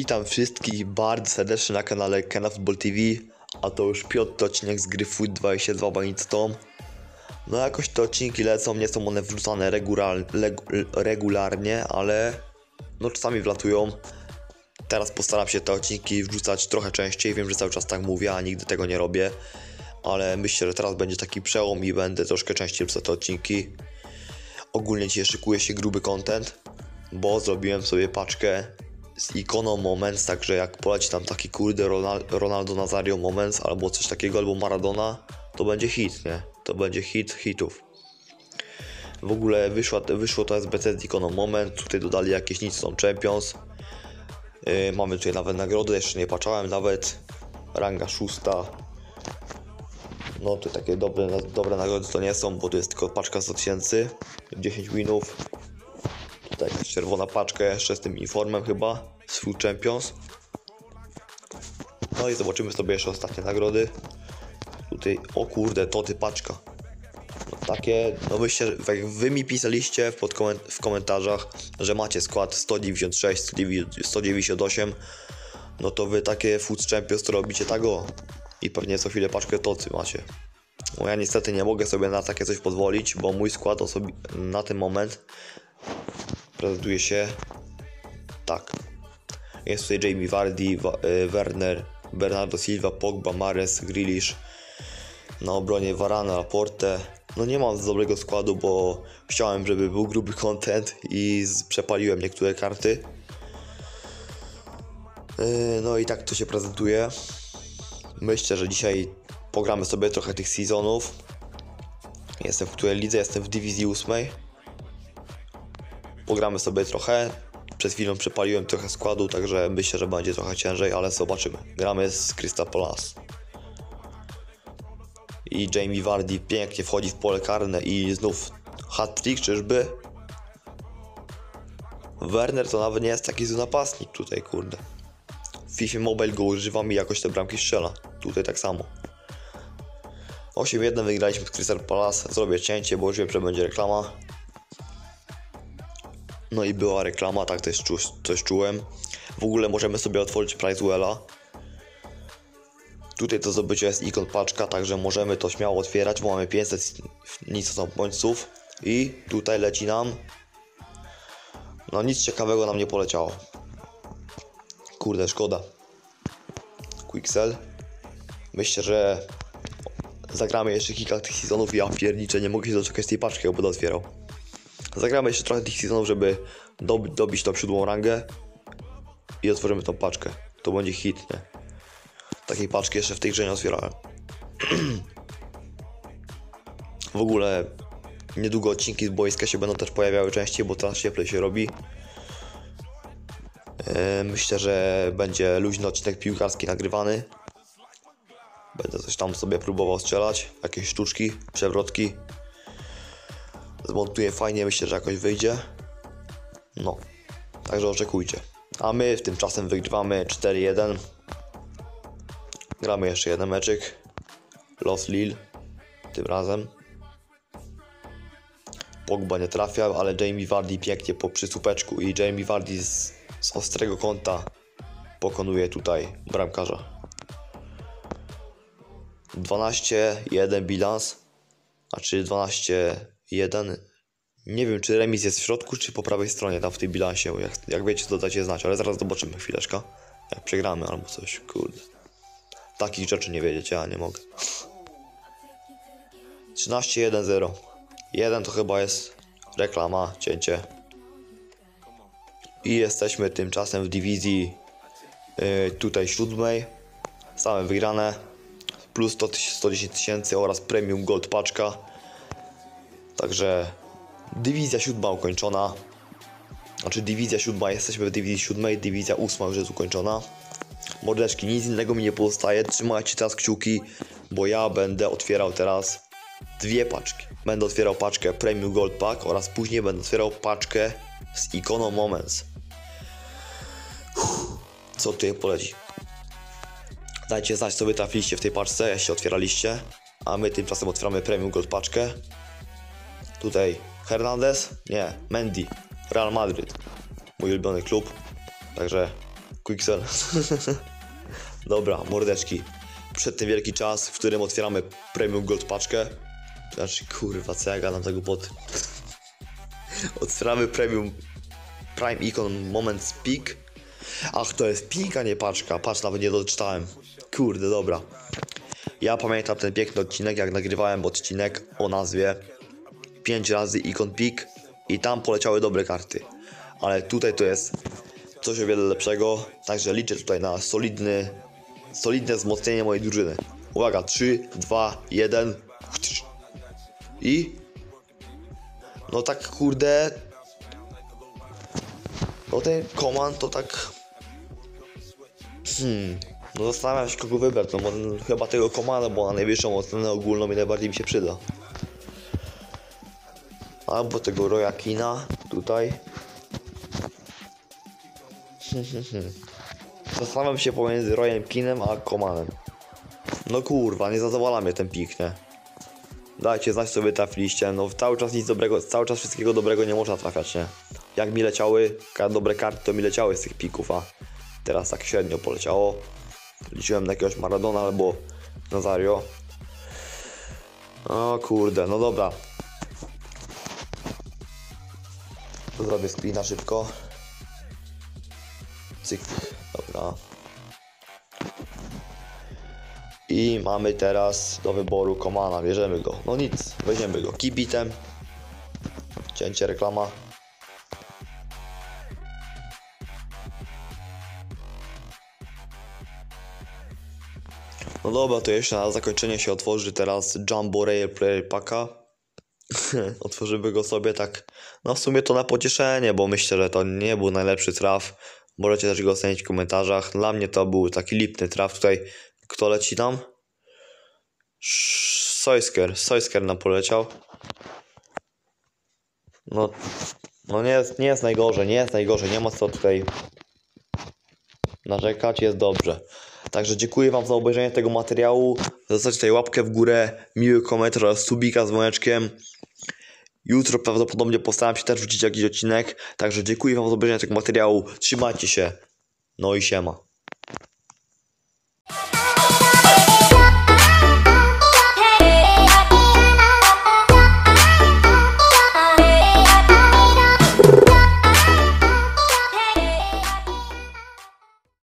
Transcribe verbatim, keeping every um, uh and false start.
Witam wszystkich bardzo serdecznie na kanale Kena Football T V, a to już piąty odcinek z gry Foot dwadzieścia dwa Bandit Tom. No jakoś te odcinki lecą, nie są one wrzucane regular, regularnie, ale no czasami wlatują. Teraz postaram się te odcinki wrzucać trochę częściej, wiem, że cały czas tak mówię, a nigdy tego nie robię. Ale myślę, że teraz będzie taki przełom i będę troszkę częściej wrzucać te odcinki. Ogólnie dzisiaj szykuje się gruby content, bo zrobiłem sobie paczkę z ikoną Moments, także jak poleci tam taki kurde Ronaldo Nazario Moments albo coś takiego, albo Maradona, to będzie hit, nie? To będzie hit hitów. W ogóle wyszło, wyszło to S B C z ikoną Moment, tutaj dodali jakieś nic są Champions. Yy, mamy tutaj nawet nagrody, jeszcze nie patrzałem nawet. Ranga szósta. No to takie dobre, dobre nagrody to nie są, bo to jest tylko paczka sto tysięcy, dziesięć winów. Tutaj jest czerwona paczka jeszcze z tym informem chyba, z Foot Champions. No i zobaczymy sobie jeszcze ostatnie nagrody. Tutaj, o kurde, to ty paczka. No takie, no wyście, jak wy mi pisaliście w, koment w komentarzach, że macie skład sto dziewięćdziesiąt sześć, sto dziewięćdziesiąt osiem, no to wy takie Foot Champions to robicie tak o. I pewnie co chwilę paczkę tocy macie. No ja niestety nie mogę sobie na takie coś pozwolić, bo mój skład osobi na ten moment prezentuje się tak. Jest tutaj Jamie Vardy, Werner, Bernardo Silva, Pogba, Mahrez, Grealish. Na obronie Varane, Laporte. No nie mam z dobrego składu, bo chciałem, żeby był gruby content i przepaliłem niektóre karty. No i tak to się prezentuje. Myślę, że dzisiaj pogramy sobie trochę tych sezonów. Jestem w której lidze? Jestem w dywizji ósmej. Pogramy sobie trochę. Przed chwilą przepaliłem trochę składu, także myślę, że będzie trochę ciężej, ale zobaczymy. Gramy z Crystal Palace. I Jamie Vardy pięknie wchodzi w pole karne i znów hat-trick, czyżby? Werner to nawet nie jest taki zły napastnik tutaj, kurde. W FIFA Mobile go używam i jakoś te bramki strzela. Tutaj tak samo. osiem jeden wygraliśmy z Crystal Palace. Zrobię cięcie, bo już wiem, że będzie reklama. No i była reklama, tak też czu coś czułem. W ogóle możemy sobie otworzyć Pricewella. Tutaj to zdobycie jest ikon paczka, także możemy to śmiało otwierać, bo mamy pięćset nic są bądźców. I tutaj leci nam. No nic ciekawego nam nie poleciało. Kurde, szkoda. Quicksell. Myślę, że zagramy jeszcze kilka tych sezonów i ja pierniczę, nie mogę się doczekać z tej paczki, bo będę otwierał. Zagramy jeszcze trochę tych sezonów, żeby dob dobić tą siódmą rangę i otworzymy tą paczkę. To będzie hit, nie? Takiej paczki jeszcze w tej grze nie otwierałem. W ogóle niedługo odcinki z boiska się będą też pojawiały częściej, bo teraz cieplej się robi. Myślę, że będzie luźny odcinek piłkarski nagrywany. Będę coś tam sobie próbował strzelać, jakieś sztuczki, przewrotki. Zmontuję fajnie, myślę, że jakoś wyjdzie. No, także oczekujcie. A my w tymczasem wygrywamy cztery jeden. Gramy jeszcze jeden meczyk. Los Lille tym razem. Pogba nie trafia, ale Jamie Vardy pięknie po przysłupeczku i Jamie Vardy z, z ostrego kąta pokonuje tutaj bramkarza. dwanaście jeden bilans, a czy dwanaście jeden. Nie wiem, czy remis jest w środku, czy po prawej stronie tam w tej bilansie. Jak, jak wiecie, to dajcie znać, ale zaraz zobaczymy chwileczkę. Jak przegramy albo coś, kurde. Takich rzeczy nie wiedzieć, ja nie mogę. trzynaście jeden zero. jeden to chyba jest reklama, cięcie. I jesteśmy tymczasem w dywizji yy, tutaj siódmej. Same wygrane. Plus sto dziesięć tysięcy oraz premium gold paczka. Także dywizja siódma ukończona. Znaczy dywizja siódma, jesteśmy w dywizji siódmej, dywizja ósma już jest ukończona. Mordeczki, nic innego mi nie pozostaje. Trzymajcie teraz kciuki, bo ja będę otwierał teraz dwie paczki. Będę otwierał paczkę Premium Gold Pack oraz później będę otwierał paczkę z ikoną Moments. Uff, co tutaj poleci? Dajcie znać, co wy trafiliście w tej paczce, jeśli otwieraliście. A my tymczasem otwieramy Premium Gold paczkę. Tutaj Hernandez, nie, Mendy, Real Madrid. Mój ulubiony klub. Także Quicksell. Dobra, mordeczki. Przed tym wielki czas, w którym otwieramy Premium Gold paczkę. Znaczy, kurwa, co ja gadam tego pod... Otwieramy Premium Prime Icon Moments Peak. Ach, to jest pik, a nie paczka. Patrz, nawet nie doczytałem. Kurde, dobra. Ja pamiętam ten piękny odcinek, jak nagrywałem odcinek o nazwie pięć razy Icon Peak i tam poleciały dobre karty. Ale tutaj to jest coś o wiele lepszego, także liczę tutaj na solidny, solidne wzmocnienie mojej drużyny. Uwaga, trzy, dwa, jeden i... No tak, kurde... No ten Command to tak... Hmm... No zastanawiam się, kogo wybrać, no bo chyba tego Commanda, bo na najwyższą ocenę ogólną i najbardziej mi się przyda. Albo tego Roya Kina tutaj. Zastanawiam się pomiędzy Royem Kinem a Commandem. No kurwa, nie zadowala mnie ten pik, nie? Dajcie znać, co wy trafiliście. No cały czas nic dobrego, cały czas wszystkiego dobrego nie można trafiać, nie? Jak mi leciały dobre karty, to mi leciały z tych pików, a teraz tak średnio poleciało. Liczyłem na jakiegoś Maradona albo Nazario. O kurde, no dobra. Zrobię screena szybko. Cyk, dobra. I mamy teraz do wyboru Komana, bierzemy go. No nic, weźmiemy go. Kibitem. Cięcie, reklama. No dobra, to jeszcze na zakończenie się otworzy teraz Jumbo Rare Player Packa. Otworzymy go sobie tak, no w sumie to na pocieszenie, bo myślę, że to nie był najlepszy traf. Możecie też go ocenić w komentarzach. Dla mnie to był taki lipny traf tutaj. Kto leci tam? Sojsker, Sojsker nam poleciał. No, no nie jest, nie jest najgorzej, nie jest najgorzej, nie ma co tutaj narzekać, jest dobrze. Także dziękuję wam za obejrzenie tego materiału. Zostawcie tutaj łapkę w górę, miły komentarz oraz subika z dzwoneczkiem. Jutro prawdopodobnie postaram się też wrzucić jakiś odcinek. Także dziękuję wam za obejrzenie tego materiału. Trzymajcie się. No i siema.